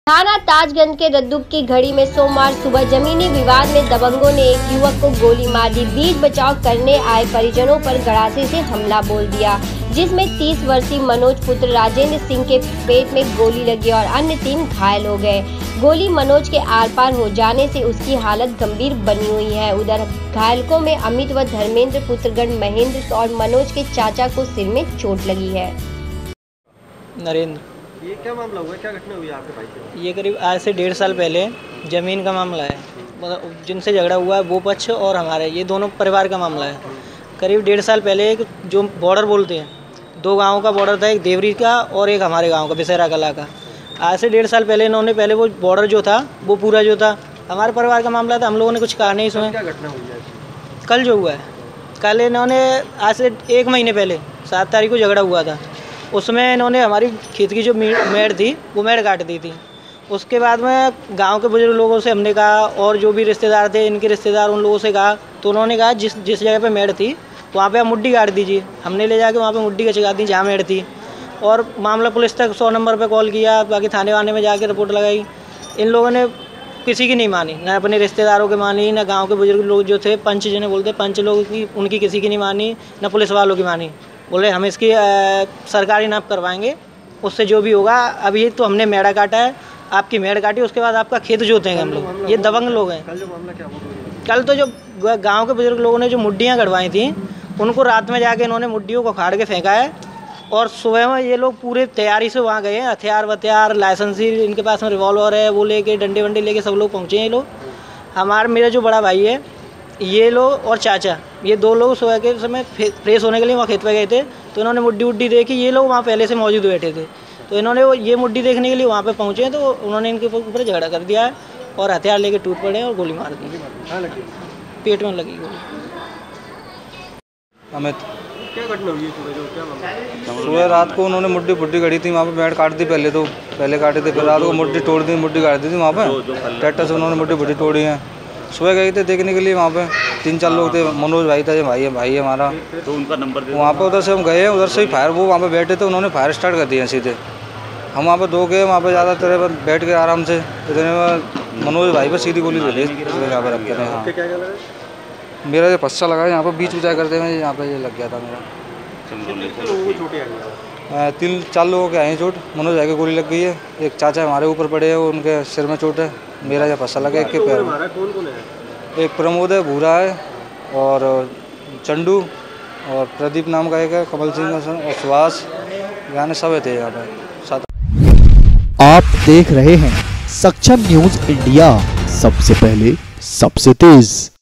थाना ताजगंज के रद्दुब की घड़ी में सोमवार सुबह जमीनी विवाद में दबंगों ने एक युवक को गोली मार दी। बीच बचाव करने आए परिजनों पर गड़ासे से हमला बोल दिया, जिसमें 30 वर्षीय मनोज पुत्र राजेंद्र सिंह के पेट में गोली लगी और अन्य 3 घायल हो गए। गोली मनोज के आर पार हो जाने से उसकी हालत गंभीर बनी हुई है। उधर घायलों में अमित व धर्मेंद्र पुत्रगण महेंद्र और मनोज के चाचा को सिर में चोट लगी है। नरेंद्र, ये क्या मामला हुआ, क्या घटना हुई आपके भाई से? ये करीब आज से 1.5 साल पहले ज़मीन का मामला है। मतलब जिनसे झगड़ा हुआ है वो पक्ष और हमारे, ये दोनों परिवार का मामला है। करीब 1.5 साल पहले एक जो बॉर्डर बोलते हैं, 2 गाँव का बॉर्डर था, एक देवरी का और एक हमारे गाँव का बिसेरा कला का। आज से 1.5 साल पहले इन्होंने पहले वो बॉर्डर जो था वो पूरा जो था हमारे परिवार का मामला था। हम लोगों ने कुछ कहा नहीं इसमें। क्या घटना हुई है? कल जो हुआ है, कल इन्होंने आज से 1 महीने पहले 7 तारीख को झगड़ा हुआ था। उसमें इन्होंने हमारी खेत की जो मेड़ थी वो मेड़ काट दी थी। उसके बाद में गांव के बुजुर्ग लोगों से हमने कहा और जो भी रिश्तेदार थे, इनके रिश्तेदार, उन लोगों से कहा तो उन्होंने कहा जिस जगह पे मेड़ थी वहाँ पे आप मुड्डी काट दीजिए। हमने ले जाके वहाँ पे मुड्डी कचका दी जहाँ मेड़ थी और मामला पुलिस तक 100 नंबर पर कॉल किया, बाकी थाने वाने में जाके रिपोर्ट लगाई। इन लोगों ने किसी की नहीं मानी, ना अपने रिश्तेदारों की मानी, ना गाँव के बुजुर्ग लोग जो थे, पंच जिन्हें बोलते पंच लोगों की, उनकी किसी की नहीं मानी, ना पुलिस वालों की मानी। बोले हम इसकी सरकारी नाप करवाएंगे, उससे जो भी होगा। अभी तो हमने मेड़ा काटा है, आपकी मेड़ काटी, उसके बाद आपका खेत जोतेंगे हम लोग। ये दबंग लोग हैं। कल जो मामला क्या हुआ? कल तो जो गांव के बुजुर्ग लोगों ने जो मुड्डियाँ गड़वाई थी, उनको रात में जाके इन्होंने मुड्डियों को उखाड़ के फेंका है और सुबह में ये लोग पूरे तैयारी से वहाँ गए हैं। हथियार वथियार, लाइसेंसी, इनके पास में रिवॉल्वर है, वो लेके डंडे वंडे लेके सब लोग पहुँचे हैं। ये लोग मेरा जो बड़ा भाई है, ये लोग और चाचा, ये 2 लोग सुबह के समय फ्रेश होने के लिए वहाँ खेत पे गए थे। तो इन्होंने मुड्डी उड्डी देखी, ये लोग वहाँ पहले से मौजूद बैठे थे, तो इन्होंने ये मुड्डी देखने के लिए वहाँ पे पहुँचे। तो उन्होंने इनके ऊपर झगड़ा कर दिया है और हथियार लेके टूट पड़े और गोली मार दी। पेट में लगी गोली। अमित, क्या घटना हुई सुबह? क्या मामला? सुबह रात को उन्होंने मुड्डी फुड्डी गड़ी थी वहाँ पे, मेड़ काट दी पहले काटी थी, फिर रात को मुड्डी तोड़ दी, मुड्डी काट दी थी वहाँ पे। ट्रैक्टर से उन्होंने मुड्डी फुड्डी तोड़ी है। सुबह गए थे देखने के लिए, वहाँ पे 3-4 लोग थे। मनोज भाई था, ये भाई है हमारा, तो उनका नंबर दे। वहाँ पे उधर से हम गए हैं, उधर से ही फायर, वो वहाँ पे बैठे थे, उन्होंने फायर स्टार्ट कर दिया सीधे। हम वहाँ पे 2 गए, वहाँ पे ज़्यादा तरह बैठ के आराम से, इतने में मनोज भाई पर सीधी गोली चली यहाँ पर रख के। हाँ, क्या लगा? मेरा जो पस्सा लगा यहाँ पर बीच उचाई करते हुए यहाँ पे ये लग गया था मेरा। 3-4 लोगों के आई चोट। मनोज भाई की गोली लग गई है, एक चाचा हमारे ऊपर पड़े हैं, उनके सिर में चोट है। मेरा जो पस्सा लगा एक के पैर में। कौन है? एक प्रमोद है, भूरा है, और चंडू, और प्रदीप नाम का एक है, कमल सिंह और सुभाष, यानी सब थे यहाँ पे साथ। आप देख रहे हैं सक्षम न्यूज इंडिया, सबसे पहले सबसे तेज।